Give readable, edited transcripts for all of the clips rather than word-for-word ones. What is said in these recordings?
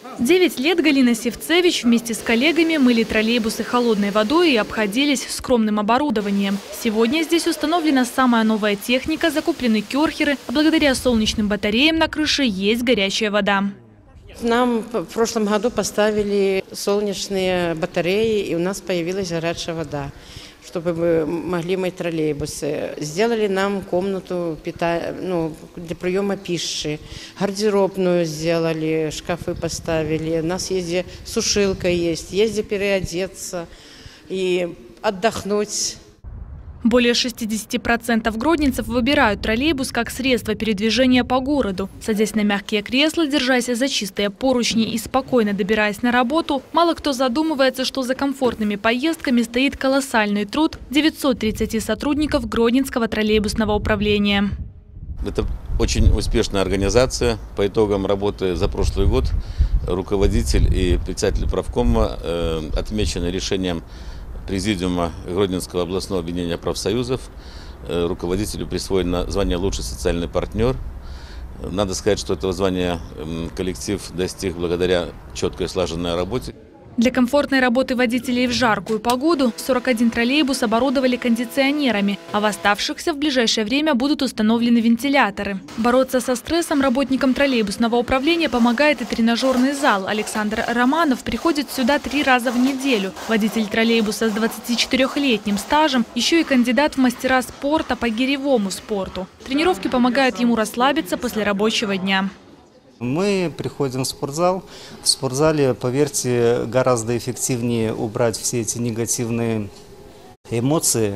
9 лет Галина Севцевич вместе с коллегами мыли троллейбусы холодной водой и обходились скромным оборудованием. Сегодня здесь установлена самая новая техника, закуплены керхеры, а благодаря солнечным батареям на крыше есть горячая вода. Нам в прошлом году поставили солнечные батареи, и у нас появилась горячая вода, чтобы мы могли мыть троллейбусы. Сделали нам комнату для приема пищи, гардеробную сделали, шкафы поставили. У нас есть сушилка есть где переодеться и отдохнуть. Более 60% гродненцев выбирают троллейбус как средство передвижения по городу. Садясь на мягкие кресла, держась за чистые поручни и спокойно добираясь на работу, мало кто задумывается, что за комфортными поездками стоит колоссальный труд 930 сотрудников Гродненского троллейбусного управления. Это очень успешная организация. По итогам работы за прошлый год руководитель и председатель правкома отмечены решением Президиума Гродненского областного объединения профсоюзов. Руководителю присвоено звание «Лучший социальный партнер». Надо сказать, что этого звания коллектив достиг благодаря четкой слаженной работе. Для комфортной работы водителей в жаркую погоду 41 троллейбус оборудовали кондиционерами, а в оставшихся в ближайшее время будут установлены вентиляторы. Бороться со стрессом работникам троллейбусного управления помогает и тренажерный зал. Александр Романов приходит сюда 3 раза в неделю. Водитель троллейбуса с 24-летним стажем, еще и кандидат в мастера спорта по гиревому спорту. Тренировки помогают ему расслабиться после рабочего дня. Мы приходим в спортзал. В спортзале, поверьте, гораздо эффективнее убрать все эти негативные эмоции,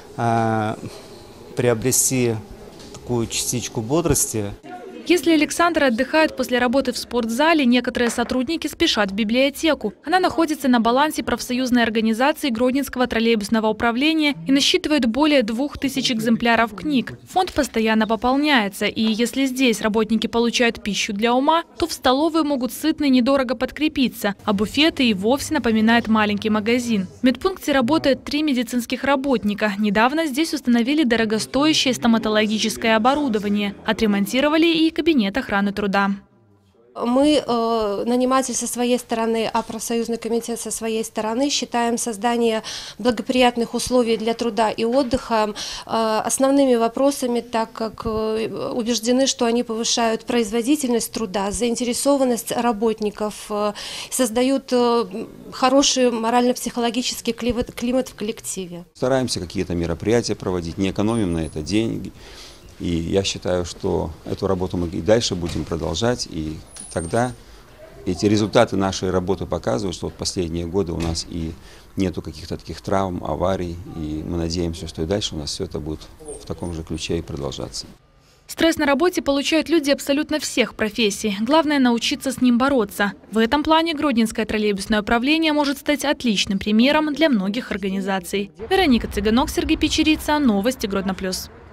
приобрести такую частичку бодрости. Если Александр отдыхает после работы в спортзале, некоторые сотрудники спешат в библиотеку. Она находится на балансе профсоюзной организации Гродненского троллейбусного управления и насчитывает более 2000 экземпляров книг. Фонд постоянно пополняется, и если здесь работники получают пищу для ума, то в столовой могут сытно и недорого подкрепиться, а буфеты и вовсе напоминают маленький магазин. В медпункте работает 3 медицинских работника. Недавно здесь установили дорогостоящее стоматологическое оборудование, отремонтировали и кабинет охраны труда. Мы, наниматель со своей стороны, а профсоюзный комитет со своей стороны, считаем создание благоприятных условий для труда и отдыха основными вопросами, так как убеждены, что они повышают производительность труда, заинтересованность работников, создают хороший морально-психологический климат в коллективе. Стараемся какие-то мероприятия проводить, не экономим на это деньги. И я считаю, что эту работу мы и дальше будем продолжать, и тогда эти результаты нашей работы показывают, что в последние годы у нас и нету каких-то таких травм, аварий, и мы надеемся, что и дальше у нас все это будет в таком же ключе и продолжаться. Стресс на работе получают люди абсолютно всех профессий. Главное – научиться с ним бороться. В этом плане Гродненское троллейбусное управление может стать отличным примером для многих организаций. Вероника Цыганок, Сергей Печерица. Новости Гродно+.